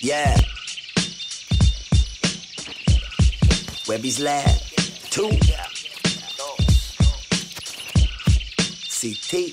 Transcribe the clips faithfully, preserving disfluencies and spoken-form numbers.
Yeah. Webby's Lab. Two. C T.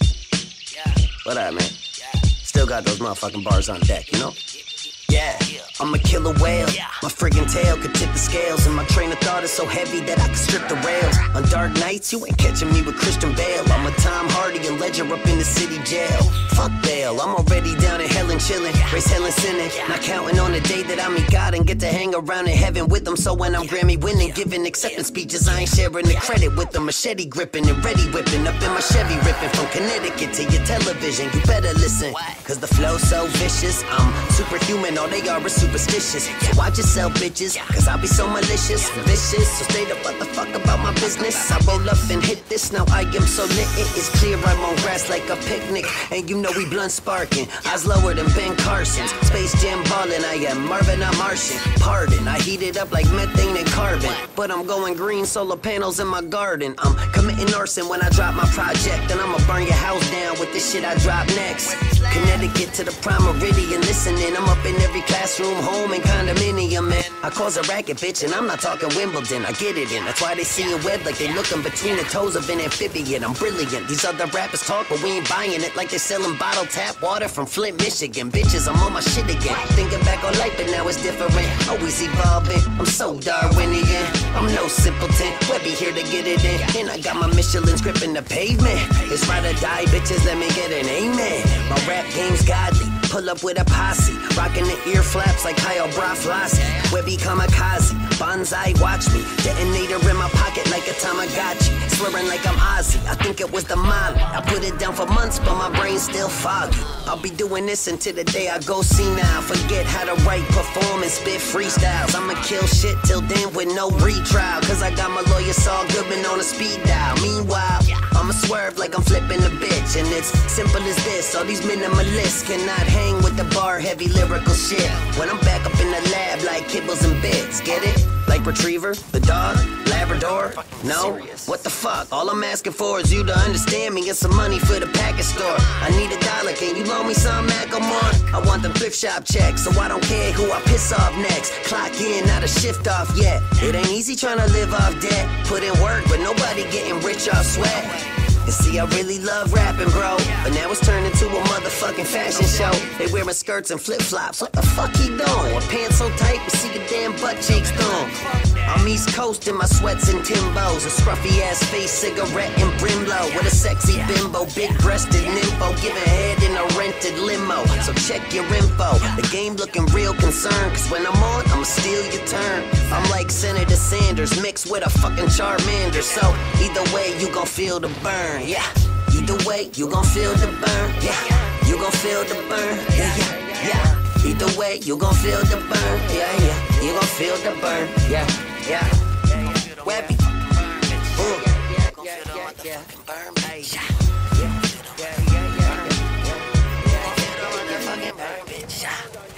What up, man? Still got those motherfucking bars on deck, you know? Yeah, I'm a killer whale. My friggin' tail could tip the scales, and my train of thought is so heavy that I can strip the rails. On dark nights, you ain't catching me with Christian Bale. I'm a Tom Hardy and Ledger up in the city jail. Fuck bail, I'm already down in hell and chillin', race hell and sinning. Not counting on the day that I meet God and get to hang around in heaven with them. So when I'm Grammy winning, giving acceptance speeches, I ain't sharing the credit with them. Machete gripping and ready whipping up in my Chevy, ripping from Connecticut to your television. You better listen, cause the flow's so vicious. I'm superhuman, all they are is superstitious. So I just sell bitches, cause I be so malicious, vicious. So stay the what the fuck about my business. I roll up and hit this, now I am so lit. It is clear I'm on grass like a picnic, and you know we blunt sparking. Eyes lower than Ben Carson's. Space Jam ballin', I am Marvin, I'm Martian. Pardon, I heat it up like methane and carbon, but I'm going green, solar panels in my garden. I'm committing arson when I drop my project, and I'ma burn your house down with this shit I drop next. Connecticut to the prime meridian, listening. I'm up in every classroom, home, and condominium, man. I cause a racket, bitch, and I'm not talking Wimbledon. I get it in, that's why they see a web like they looking between the toes of an amphibian. I'm brilliant. These other rappers talk, but we ain't buying it like they selling bottled tap water from Flint, Michigan. Bitches, I'm on my shit again. Thinking back on life, but now it's different. Always evolving. I'm so Darwinian. I'm no simpleton. Webby here to get it in, and I got my Michelin gripping the pavement. It's ride or die, bitches. Let me get an amen. My rap game's godly. Pull up with a posse, rocking the ear flaps like Kyle Braflassi. Webby kamikaze, bonsai, watch me. Detonator in my pocket like a Tamagotchi. Slurring like I'm Ozzy, I think it was the Molly. I put it down for months, but my brain's still foggy. I'll be doing this until the day I go senile. Forget how to write, perform, and spit freestyles. I'ma kill shit till then with no retrial, cause I got my lawyer Saul Goodman on a speed dial. Meanwhile, I'ma swerve like I'm flipping a bitch, and it's simple as this. All these minimalists cannot hang with the bar heavy lyrical shit when I'm back up in the lab like kibbles and bits. Get it? Like Retriever, the dog, Labrador? No? What the fuck? All I'm asking for is you to understand me and some money for the package store. I need a dollar, can you loan me some Macklemore? I want the thrift shop check, so I don't care who I piss off next. Clock in, not a shift off yet. It ain't easy trying to live off debt. Put in work, but nobody getting rich off sweat. You see, I really love rapping, bro, but now it's turned into a motherfucking fashion show. They wearing skirts and flip-flops, what the fuck he doing? With pants so tight, you see the damn butt cheeks through. I'm East Coast in my sweats and Timbos, a scruffy-ass face, cigarette and brimlow, with a sexy bimbo, big-breasted nympho, giving head in a rented limo. So check your info, the game looking real concerned, cause when I'm on, I'ma steal your turn. I'm like Senator Sanders, mixed with a fucking Charmander, so either way, you gon' feel the burn. Yeah, either way, you gon' feel the burn. Yeah, you gon' feel the burn. Yeah, yeah, yeah. Either way, you gon' feel the burn. Yeah, yeah, you gon' feel the burn. Yeah, yeah. Webby. Boom. Yeah, yeah, yeah, yeah. Burn, baby. Yeah, yeah, yeah, yeah, yeah. Motherfucking burn, bitch.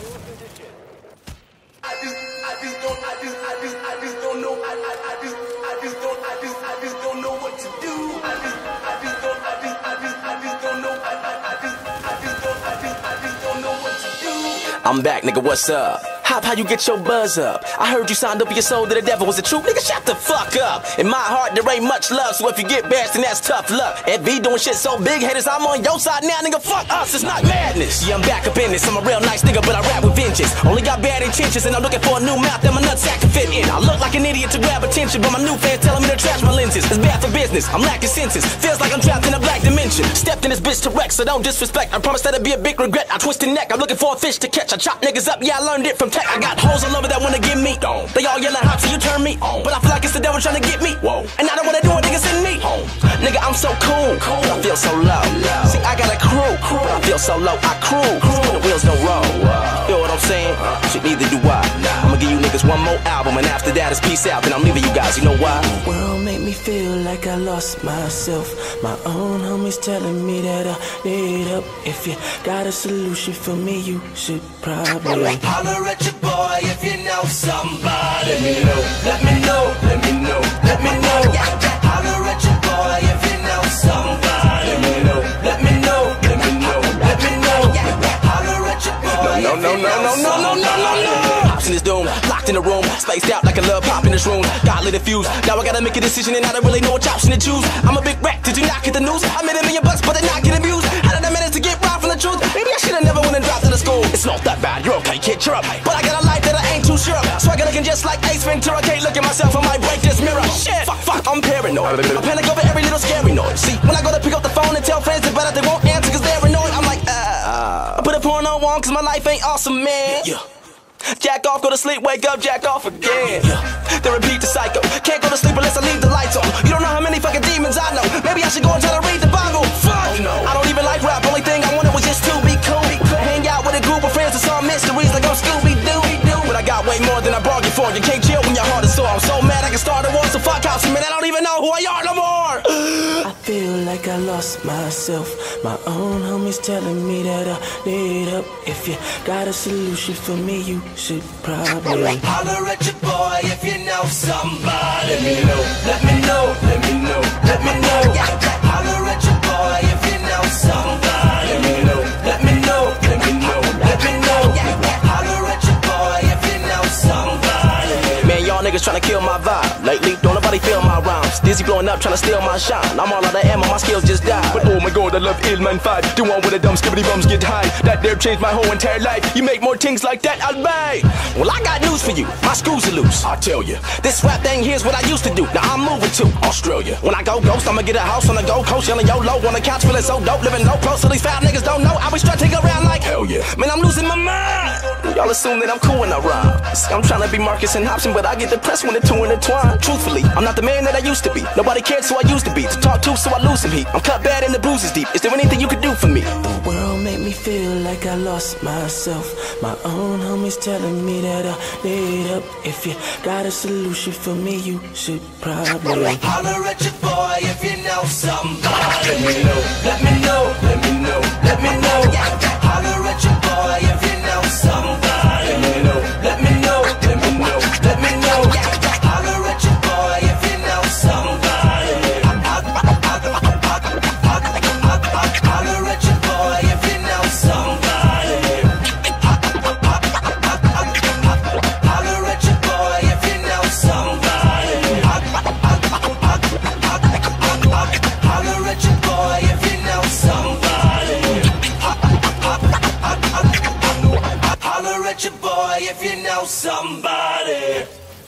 I just, I just don't, I just, I just, I just don't know. I, I, I just, I just don't, I just, I just don't know what to do. I just, I just don't, I just, I just, I just don't know. I, I, I just, I just don't, I just, I just don't know what to do. I'm back, nigga. What's up? Hop, how you get your buzz up? I heard you signed up your soul to the devil. Was it true? Nigga, shut the fuck up. In my heart, there ain't much love, so if you get bashed, then that's tough luck. F B doing shit so big, haters, I'm on your side now, nigga. Fuck us, it's not madness. Yeah, I'm back up in this. I'm a real nice nigga, but I rap with vengeance. Only got bad intentions, and I'm looking for a new mouth that my nutsack can fit in. I look like an idiot to grab attention, but my new fans telling me to trash my lenses. It's bad for business, I'm lacking senses. Feels like I'm trapped in a black dimension. Stepped in this bitch to wreck, so don't disrespect. I promise that'll be a big regret. I twist the neck, I'm looking for a fish to catch. I chop niggas up, yeah, I learned it from tech. I got hoes all over that wanna give me. They all yelling hot till you turn me on, but I feel like it's the devil trying to get me. Whoa. And I don't wanna do it, niggas in me. Home. Nigga, I'm so cool, cool, but I feel so low. low. See, I got a crew, crew, but I feel so low. I cruise, when the wheels don't roll. Wow. Feel what I'm saying? Uh, Shit, neither do I. Nah. I'ma give you niggas one more album, and after that is peace out. Then I'm leaving you guys. You know why? The world make me feel like I lost myself. My own homies telling me that I need help. If you got a solution for me, you should probably holler at your boy if you know somebody. Let me know, let me know, let me know, let me know. Holler at your boy if you know somebody. Let me know, let me know, let me know, let me know. Holler at your boy. No, no, no, no, no, no, no, no, no, no. locked in the room, spaced out like a love pop in this room. God lit a fuse, now I gotta make a decision and I don't really know which option to choose. I'm a big wreck, did you not get the news? I made a million bucks, but they're not getting views. How did I manage to get robbed from the truth? Maybe I should've never went and dropped out of school. It's not that bad, you're okay, kid, cheer up. But I got a life that I ain't too sure of. Swagger looking just like Ace Ventura. Can't look at myself, I might break this mirror. Shit, fuck, fuck, I'm paranoid. I panic over every little scary noise. See, when I go to pick up the phone and tell friends that better they won't answer cause they're annoyed, I'm like, ah. I put a porno on cause my life ain't awesome, man. Yeah. Jack off, go to sleep, wake up, jack off again. Yeah. Then repeat the cycle. Can't go to sleep unless I leave the lights on. You don't know how many fucking demons I know. Maybe I should go and try to read the Bible. Fuck! Oh, no. I don't even like rap. Only thing I wanted was just to be cool. Be cool. Hang out with a group of friends and solve mysteries like I'm Scooby-Doo. But I got way more than I bargained for. You can't chill when your heart is sore. I'm so mad I can start a war. So fuck out, man. I don't even know who I are no more. I feel like I lost myself. My own homies telling me that I need up. If you got a solution for me, you should probably holler at your boy if you know somebody. Let me know, let me know, let me know, let me know. Holler at your boy if you know somebody. Let me know, let me know, let me know, let me know. Holler at your boy if you know somebody. Man, y'all niggas tryna kill my vibe. Lately, don't nobody feel my rhymes. Dizzy blowing up, tryna steal my shine. I'm all out of ammo, my skills just died. But oh my god, I love Illman five. The one with the dumb skibbity bums get high. That there changed my whole entire life. You make more things like that, I'll buy. Well, I got news for you. My screws are loose. I tell you, this rap thing here's what I used to do. Now I'm moving to Australia. When I go ghost, I'ma get a house on the Gold Coast, yelling YOLO on the couch, feeling so dope, living low close. So these fat niggas don't know. I be strutting around like hell yeah. Man, I'm losing my mind. Y'all assume that I'm cool when I rhyme. I'm trying to be Marcus and Hobson, but I get depressed when the two intertwine. Truthfully, I'm not the man that I used to be. Nobody cared, so I used to be. To talk to, so I lose some heat. I'm cut bad and the bruises deep. Is there anything you could do for me? The world made me feel like I lost myself. My own homies telling me that I need up. If you got a solution for me, you should probably holler at your boy if you know somebody. Let me know, let me know, let me know, let me know. Holler at your boy if you know somebody. Let me know, let me know, let me know, let me know. Holler at your boy if you know somebody. Holler at your boy if you know somebody. Holler at your boy if you know somebody. Holler at your boy if you know somebody. Holler at your boy if you know somebody.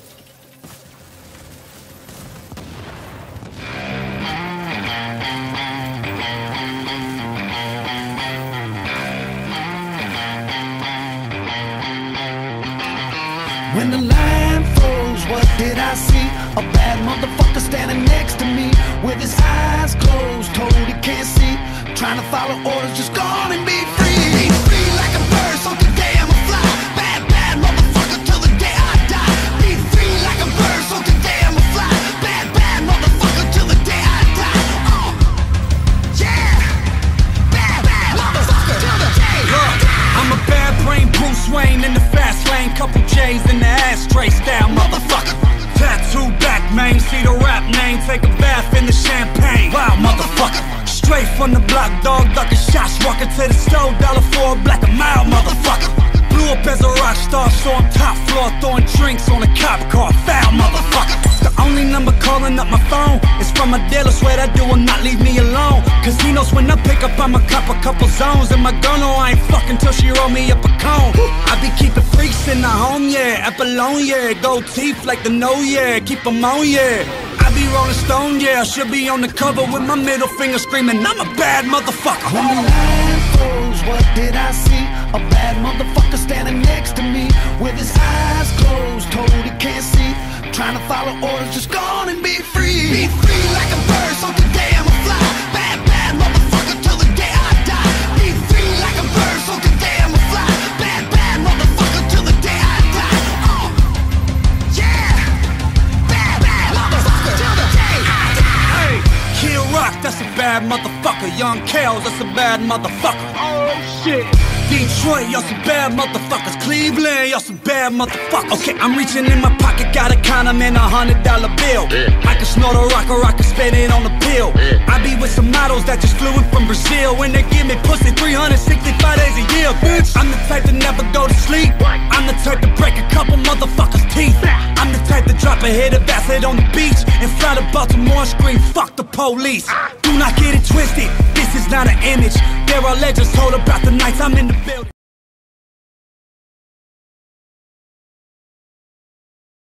When the line froze, what did I see? A bad motherfucker standing next to me with his eyes closed, told he can't see. Trying to follow orders, just go on and be free. Be free like a bird, so today I'm a fly. Bad, bad motherfucker till the day I die. Be free like a bird, so today I'm a fly. Bad, bad motherfucker till the day I die. Oh, yeah. Bad, bad motherfucker till the day I die. I'm a bad brain Bruce Wayne in the fast lane. Couple J's in the ashtray style, motherfucker. Tattoo back, man, see the rap name. Take a bath in the champagne. Wow, motherfucker. Straight from the block, dog, ducking shots. Walking to the stove, dollar for a black a mile, motherfucker. Blew up as a rock star, so I'm top floor. Throwing drinks on a cop car, foul, motherfucker. The only number calling up my phone is from a dealer, swear that dude will not leave me alone. Cause he knows when I pick up, I'ma cop a couple zones. And my girl know I ain't fucking till she roll me up a cone. I be keeping freaks in the home, yeah. Apollon, yeah. Gold teeth like the no, yeah. Keep them on, yeah. I be rolling stone, yeah. I should be on the cover with my middle finger screaming, I'm a bad motherfucker. When the line froze, what did I see? A bad motherfucker standing next to me with his eyes closed, told he can't see. Trying to follow orders, just go on and be free. Be free like a bird, so today I'm a fly. Bad, bad motherfucker till the day I die. Be free like a bird, so today I'm a fly. Bad, bad motherfucker till the day I die. Oh, yeah. Bad, bad motherfucker till the day I die. Hey, Kid Rock, that's a bad motherfucker. Young Kales, that's a bad motherfucker. Oh shit. Detroit, y'all some bad motherfuckers. Cleveland, y'all some bad motherfuckers. Okay, I'm reaching in my pocket, got a condom and a hundred dollar bill. Yeah. I can snort a rock or I can spend it on a pill. Yeah. I be with some models that just flew in from Brazil. When they give me pussy three hundred sixty-five days a year, bitch. I'm the type to never go to sleep. I'm the type to break a couple motherfuckers' teeth. Baltimore scream, fuck the police. Do not get it twisted, this is not an image. There are legends told about the nights I'm in the building.